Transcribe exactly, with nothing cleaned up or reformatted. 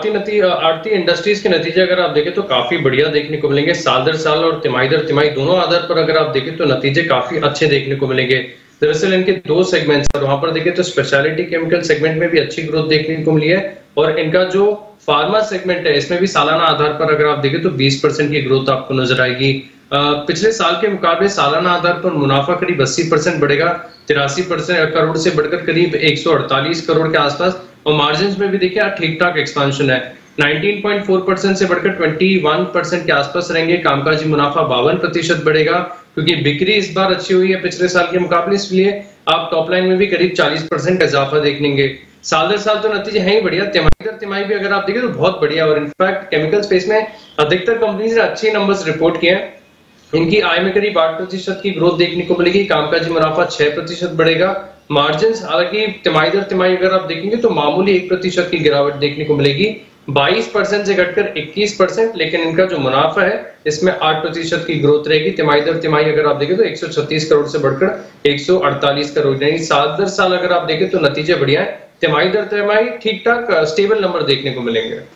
आरती नती आरती इंडस्ट्रीज के नतीजे अगर आप देखें तो काफी बढ़िया देखने को मिलेंगे। साल दर साल और तिमाही दर तिमाही दोनों आधार पर अगर आप देखें तो नतीजे काफी अच्छे देखने को मिलेंगे। दरअसल इनके दो सेगमेंट्स और वहां पर देखें तो स्पेशलिटी केमिकल सेगमेंट में भी अच्छी ग्रोथ देखने को मिली है और इनका जो फार्मा सेगमेंट है इसमें भी सालाना आधार पर अगर आप देखें तो बीस परसेंट की ग्रोथ आपको नजर आएगी। पिछले साल के मुकाबले सालाना आधार पर मुनाफा करीब अस्सी परसेंट बढ़ेगा, तिरासी परसेंट करोड़ से बढ़कर करीब एक सौ अड़तालीस करोड़ के आसपास। और मार्जिन में भी देखिए ठीक ठाक एक्सपांशन है, उन्नीस पॉइंट चार परसेंट से बढ़कर इक्कीस परसेंट के आसपास रहेंगे। कामकाजी मुनाफा बावन प्रतिशत बढ़ेगा क्योंकि बिक्री इस बार अच्छी हुई है पिछले साल के मुकाबले, इसलिए आप टॉप लाइन में भी करीब चालीस परसेंट का इजाफा देखेंगे। साल दर साल तो नतीजे हैं ही बढ़िया, तिमाही दर तिमाही भी अगर आप देखें तो बहुत बढ़िया। और इनफैक्ट केमिकल स्पेस में अधिकतर कंपनीज ने अच्छे नंबर्स रिपोर्ट किए हैं। इनकी आय में करीब आठ प्रतिशत की ग्रोथ देखने को मिलेगी, कामकाजी मुनाफा छह प्रतिशत बढ़ेगा। मार्जिन हालांकि तिमाही दर तिमाही अगर आप देखेंगे तो मामूली एक प्रतिशत की गिरावट देखने को मिलेगी, बाईस परसेंट से घटकर इक्कीस परसेंट। लेकिन इनका जो मुनाफा है इसमें आठ प्रतिशत की ग्रोथ रहेगी। तिमाही दर तिमाही अगर आप देखें तो एक सौ छत्तीस करोड़ से बढ़कर एक सौ अड़तालीस करोड़, यानी साल दर साल अगर आप देखें तो नतीजे बढ़िया है। तिमाही दर तिमाही ठीक ठाक स्टेबल नंबर देखने को मिलेंगे।